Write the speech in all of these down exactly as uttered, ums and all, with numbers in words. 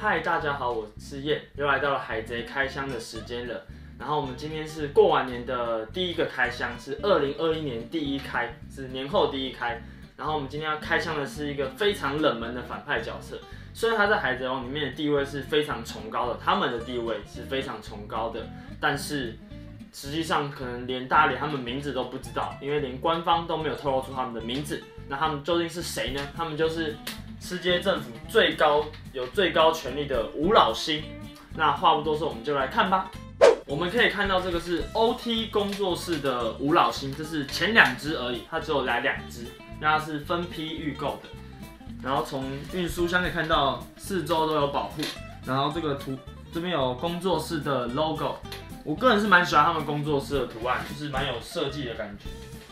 嗨，大家好，我是燕，又来到了海贼开箱的时间了。然后我们今天是过完年的第一个开箱，是二零二一年第一开，是年后第一开。然后我们今天要开箱的是一个非常冷门的反派角色，虽然他在海贼王里面的地位是非常崇高的，他们的地位是非常崇高的，但是实际上可能连大家连他们名字都不知道，因为连官方都没有透露出他们的名字。那他们究竟是谁呢？他们就是世界政府最高有最高权力的五老星。那话不多说，我们就来看吧。我们可以看到这个是 O T 工作室的五老星，这是前两只而已，它只有来两只，那它是分批预购的。然后从运输箱可以看到四周都有保护，然后这个图这边有工作室的 logo， 我个人是蛮喜欢他们工作室的图案，就是蛮有设计的感觉。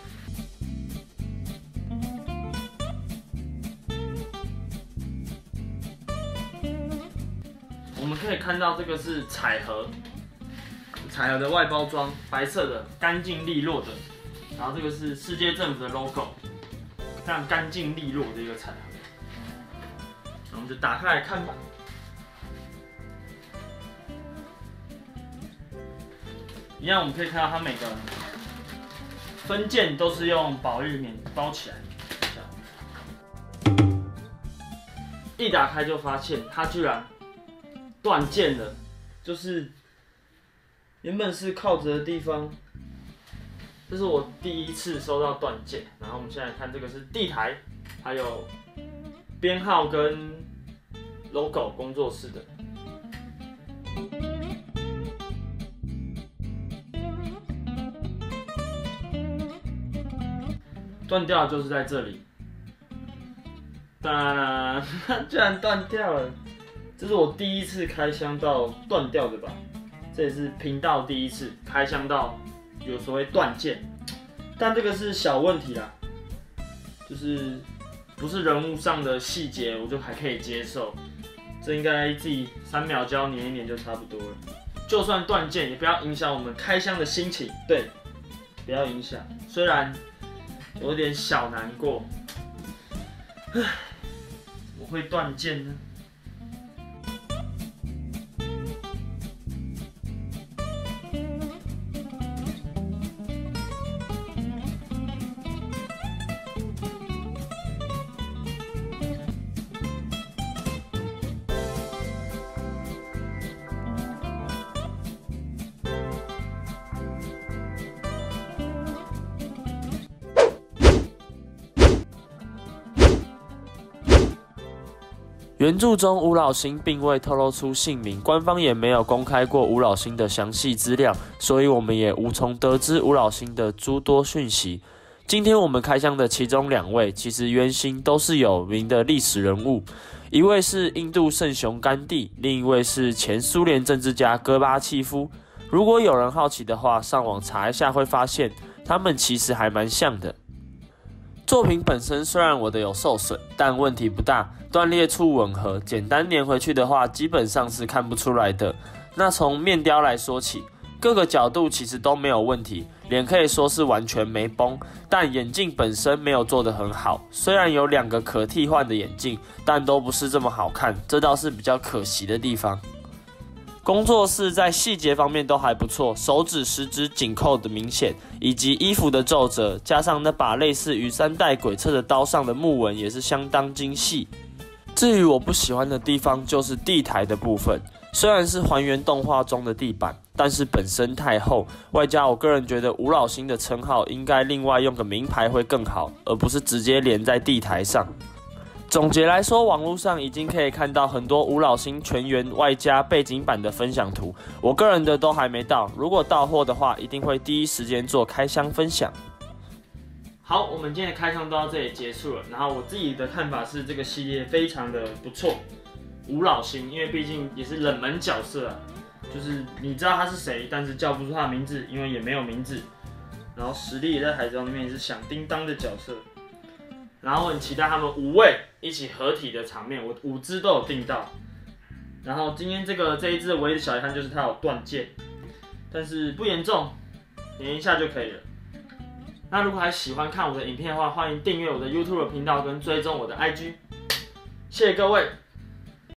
我们可以看到这个是彩盒，彩盒的外包装，白色的，干净利落的。然后这个是世界政府的 logo， 非常干净利落的一个彩盒。那我们就打开来看吧。一样，我们可以看到它每个分件都是用保丽棉包起来。一打开就发现它居然断件了，就是原本是靠着的地方，这是我第一次收到断件。然后我们现在看这个是地台，还有编号跟 logo 工作室的。断掉的就是在这里，当然，居然断掉了。这是我第一次开箱到断掉的吧，这也是频道第一次开箱到有所谓断件，但这个是小问题啦，就是不是人物上的细节，我就还可以接受，这应该自己三秒胶粘一粘就差不多了。就算断件，也不要影响我们开箱的心情，对，不要影响。虽然有点小难过，唉，怎么会断件呢？ 原著中吴老星并未透露出姓名，官方也没有公开过吴老星的详细资料，所以我们也无从得知吴老星的诸多讯息。今天我们开箱的其中两位，其实原型都是有名的历史人物，一位是印度圣雄甘地，另一位是前苏联政治家戈巴契夫。如果有人好奇的话，上网查一下会发现，他们其实还蛮像的。作品本身虽然我的有受损，但问题不大，断裂处吻合，简单粘回去的话，基本上是看不出来的。那从面雕来说起，各个角度其实都没有问题，脸可以说是完全没崩，但眼镜本身没有做得很好。虽然有两个可替换的眼镜，但都不是这么好看，这倒是比较可惜的地方。工作室在细节方面都还不错，手指、食指紧扣的明显，以及衣服的皱褶，加上那把类似于三代鬼策的刀上的木纹也是相当精细。至于我不喜欢的地方，就是地台的部分，虽然是还原动画中的地板，但是本身太厚，外加我个人觉得吴老星的称号应该另外用个名牌会更好，而不是直接连在地台上。总结来说，网络上已经可以看到很多吴老星全员外加背景板的分享图，我个人的都还没到，如果到货的话，一定会第一时间做开箱分享。 好，我们今天的开箱到这里结束了。然后我自己的看法是，这个系列非常的不错，吴老星，因为毕竟也是冷门角色啊，就是你知道他是谁，但是叫不出他的名字，因为也没有名字。然后实力也在海贼王里面也是响叮当的角色。然后我很期待他们五位一起合体的场面，我五只都有订到。然后今天这个这一只的唯一的小遗憾就是它有断件，但是不严重，粘一下就可以了。那如果还喜欢看我的影片的话，欢迎订阅我的 YouTube 频道跟追踪我的 I G， 谢谢各位。